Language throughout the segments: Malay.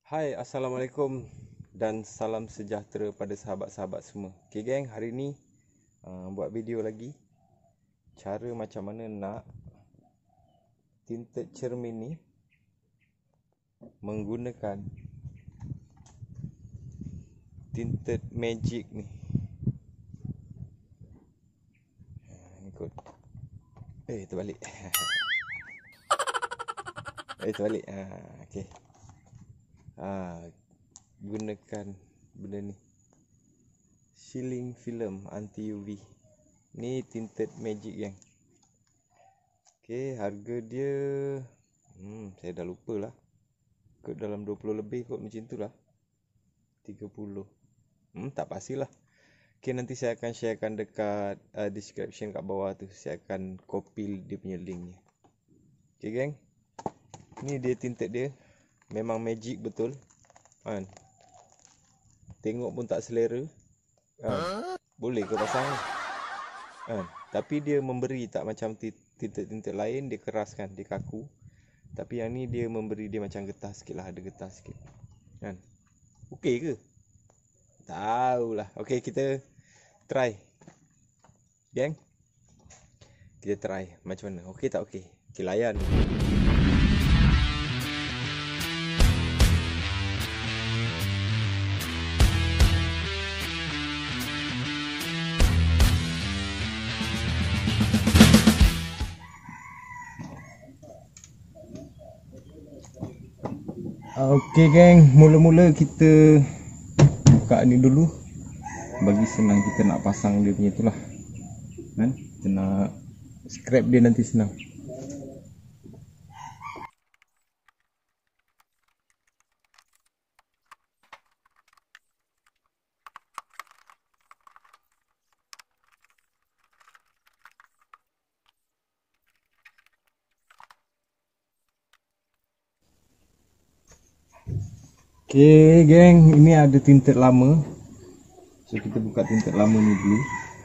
Hai, Assalamualaikum dan salam sejahtera pada sahabat-sahabat semua. Okay geng, hari ni buat video lagi. Cara macam mana nak tinted cermin ni menggunakan tinted magic ni. Ikut. Terbalik. Terbalik. Okay. Gunakan benda ni. Sealing film anti UV. Ni tinted magic yang. Okay, harga dia saya dah lupa lah. Kot dalam 20 lebih kot macam tu lah. 30. Tak pastilah. Okay, nanti saya akan sharekan dekat description kat bawah tu. Saya akan copy dia punya link ni. Okay geng. Ni dia tinted dia. Memang magic betul. Kan? Tengok pun tak selera. Boleh ke pasang ni? Tapi dia memberi tak macam tinted-tinted lain. Dia keras kan, dia kaku. Tapi yang ni dia memberi dia macam getah sikit lah. Ada getah sikit kan? Okey ke? Tahulah. Okey, kita try geng. Kita try macam mana. Okey tak okey? Okey, layan. Okey geng, mula-mula kita buka ni dulu. Bagi senang kita nak pasang dia punya itulah. Kan? Kita nak scrap dia nanti senang. Okey geng, ini ada tinted lama. So kita buka tinted lama ni dulu.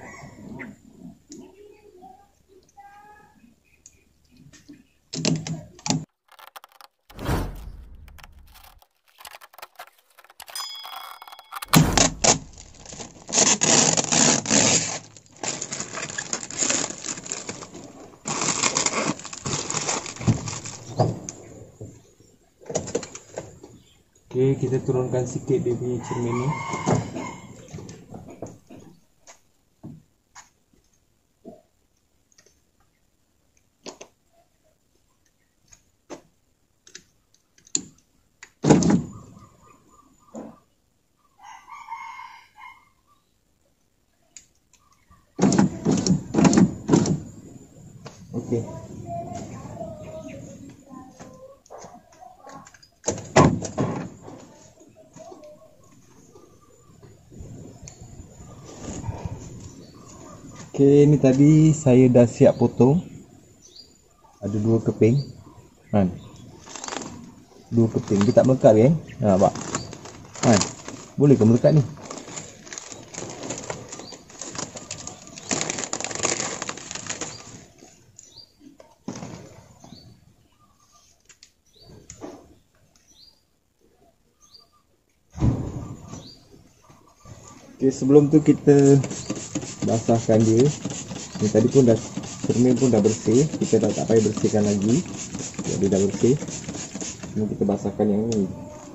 Okey, kita turunkan sikit dia punya cermin ni. Okey. Okey, ni tadi saya dah siap potong. Ada 2 keping. Kan? 2 keping. Dia tak melekat kan? Nampak? Kan? Boleh ke melekat ni? Okey, sebelum tu kita basahkan dia. Ni tadi pun dah cermin pun dah bersih. Kita dah tak payah bersihkan lagi. Dia dah bersih. Ni kita basahkan yang ni.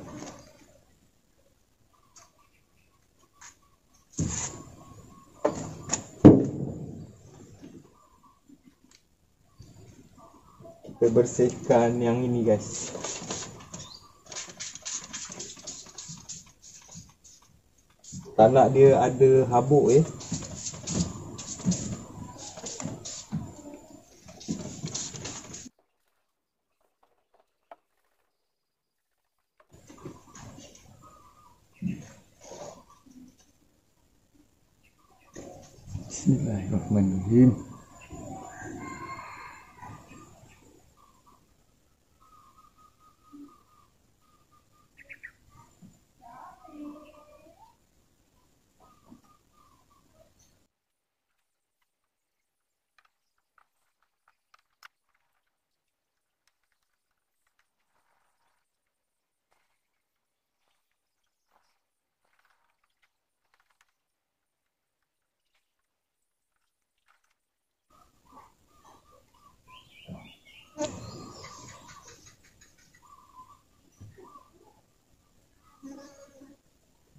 Kita bersihkan yang ini guys. Tak nak dia ada habuk Bismillahirrahmanirrahim.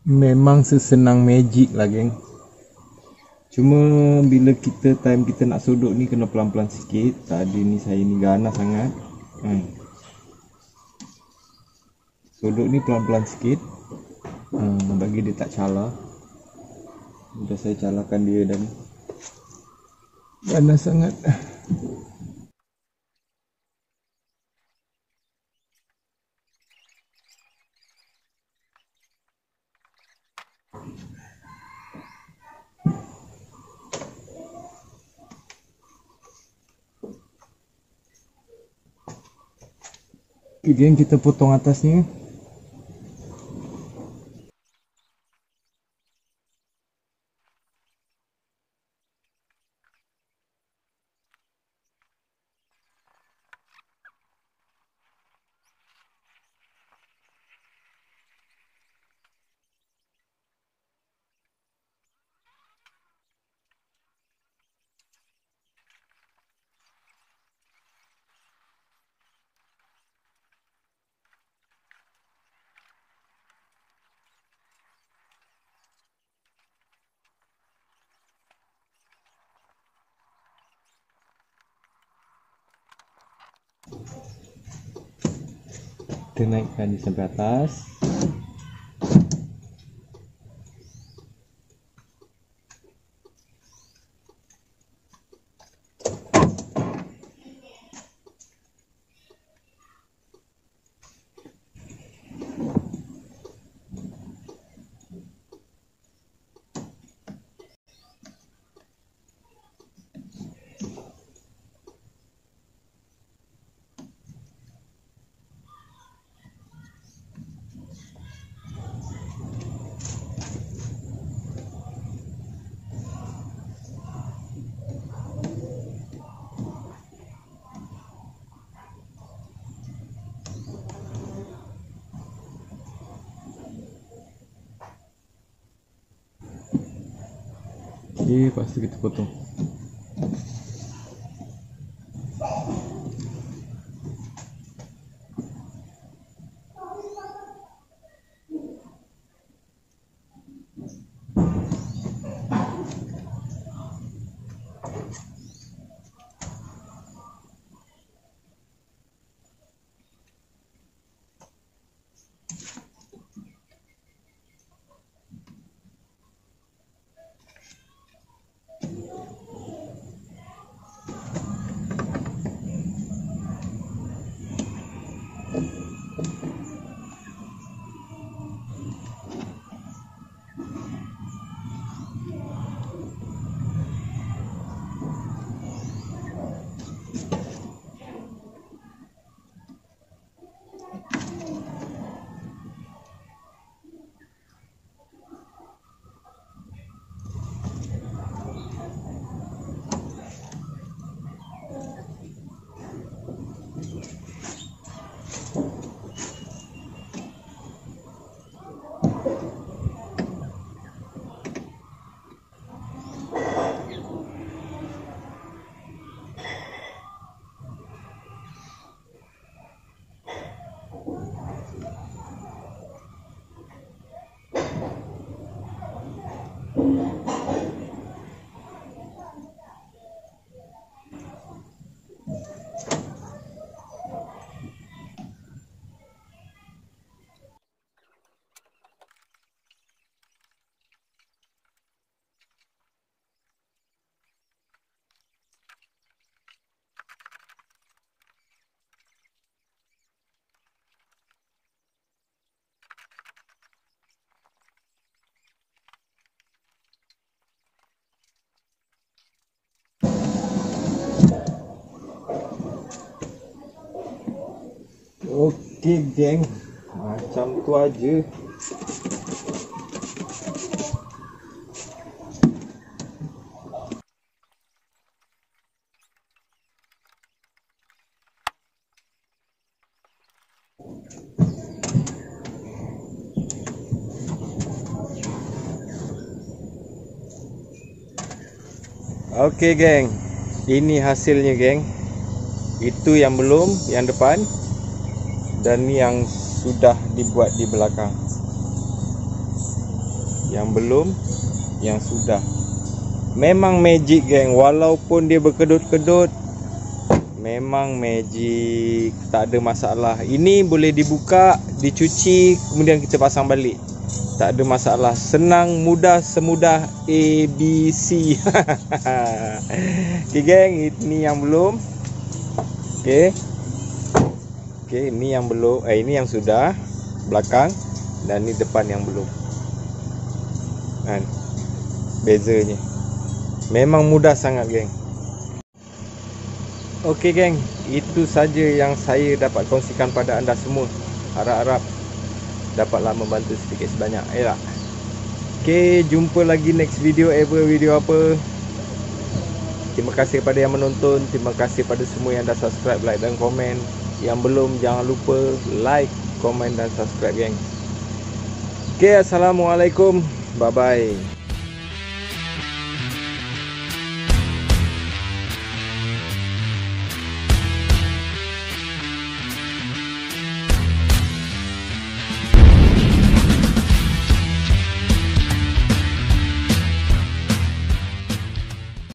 Memang sesenang magic lah geng. Cuma bila kita nak sodok ni kena pelan-pelan sikit. Tadi ni saya ni ganas sangat. Sodok ni pelan-pelan sikit, bagi dia tak calar. Dah saya calarkan dia dan ganas sangat. Okay, geng, kita potong atasnya. Kita naikkan dia sampai atas. Okay, lepas tu kita potong. Okey geng, macam tu aja. Okey geng, ini hasilnya geng. Itu yang belum, yang depan. Dan ni yang sudah dibuat di belakang. yang belum, yang sudah. Memang magic geng, walaupun dia berkedut-kedut, memang magic, tak ada masalah. Ini boleh dibuka, dicuci, kemudian kita pasang balik. Tak ada masalah, senang, mudah, semudah ABC. Okay geng, ini yang belum. Okay, ini yang belum, ini yang sudah belakang, dan ini depan yang belum. Kan, bezanya memang mudah sangat geng. Okey geng, itu saja yang saya dapat kongsikan pada anda semua. Harap-harap dapatlah membantu sedikit sebanyak. Okey, jumpa lagi next video video apa. Terima kasih kepada yang menonton, terima kasih pada semua yang dah subscribe, like dan komen. Yang belum, jangan lupa like, komen dan subscribe geng. Okey, assalamualaikum. Bye bye.